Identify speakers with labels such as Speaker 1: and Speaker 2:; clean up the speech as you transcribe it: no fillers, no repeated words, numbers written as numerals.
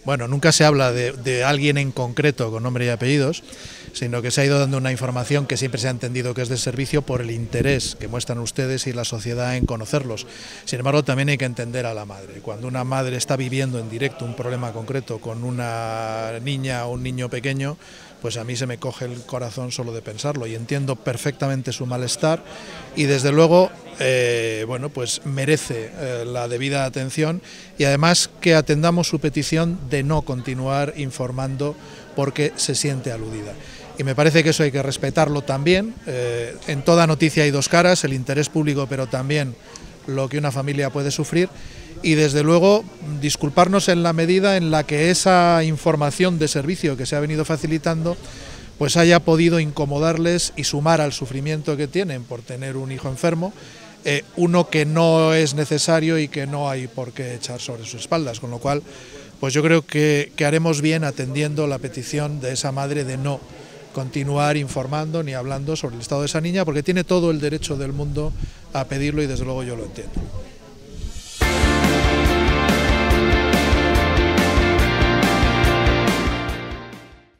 Speaker 1: Bueno, nunca se habla de alguien en concreto con nombre y apellidos, sino que se ha ido dando una información que siempre se ha entendido que es de servicio por el interés que muestran ustedes y la sociedad en conocerlos. Sin embargo, también hay que entender a la madre. Cuando una madre está viviendo en directo un problema concreto con una niña o un niño pequeño, pues a mí se me coge el corazón solo de pensarlo, y entiendo perfectamente su malestar, y desde luego bueno, pues merece la debida atención, y además que atendamos su petición de no continuar informando porque se siente aludida. Y me parece que eso hay que respetarlo también. En toda noticia hay dos caras, el interés público, pero también lo que una familia puede sufrir, y desde luego disculparnos en la medida en la que esa información de servicio que se ha venido facilitando pues haya podido incomodarles y sumar al sufrimiento que tienen por tener un hijo enfermo, uno que no es necesario y que no hay por qué echar sobre sus espaldas, con lo cual pues yo creo que haremos bien atendiendo la petición de esa madre de no continuar informando ni hablando sobre el estado de esa niña, porque tiene todo el derecho del mundo a pedirlo, y desde luego yo lo entiendo.